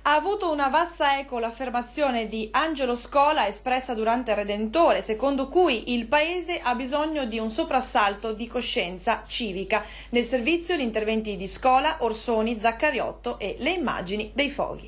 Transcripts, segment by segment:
Ha avuto una vasta eco l'affermazione di Angelo Scola espressa durante il Redentore, secondo cui il Paese ha bisogno di un soprassalto di coscienza civica. Nel servizio gli interventi di Scola, Orsoni, Zaccariotto e le immagini dei foghi.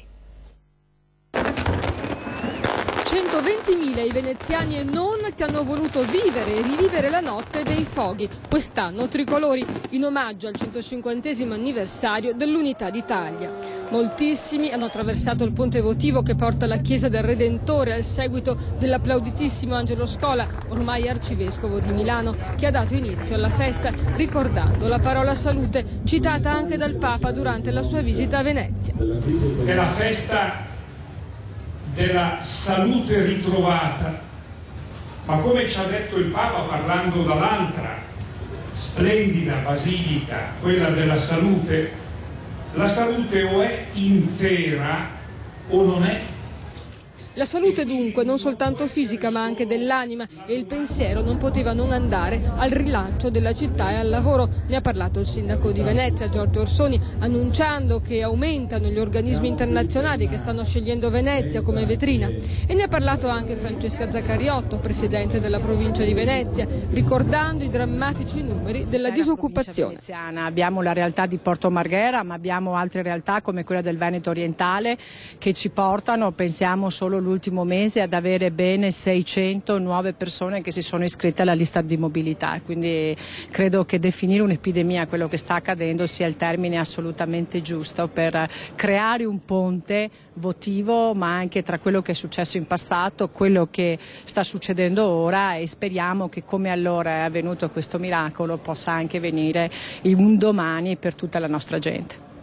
120.000 i veneziani e non che hanno voluto vivere e rivivere la notte dei foghi, quest'anno tricolori, in omaggio al 150° anniversario dell'Unità d'Italia. Moltissimi hanno attraversato il ponte votivo che porta alla chiesa del Redentore al seguito dell'applauditissimo Angelo Scola, ormai arcivescovo di Milano, che ha dato inizio alla festa ricordando la parola salute citata anche dal Papa durante la sua visita a Venezia. È la festa della salute ritrovata, ma come ci ha detto il Papa parlando dall'altra splendida basilica, quella della salute, la salute o è intera o non è. La salute dunque non soltanto fisica ma anche dell'anima, e il pensiero non poteva non andare al rilancio della città e al lavoro. Ne ha parlato il sindaco di Venezia, Giorgio Orsoni, annunciando che aumentano gli organismi internazionali che stanno scegliendo Venezia come vetrina. E ne ha parlato anche Francesca Zaccariotto, presidente della provincia di Venezia, ricordando i drammatici numeri della disoccupazione. Abbiamo la realtà di Porto Marghera, ma abbiamo altre realtà come quella del Veneto orientale che ci portano, pensiamo solo l'ultimo mese, ad avere bene 600 nuove persone che si sono iscritte alla lista di mobilità, quindi credo che definire un'epidemia quello che sta accadendo sia il termine assolutamente giusto per creare un ponte votivo, ma anche tra quello che è successo in passato, quello che sta succedendo ora, e speriamo che come allora è avvenuto questo miracolo possa anche venire un domani per tutta la nostra gente.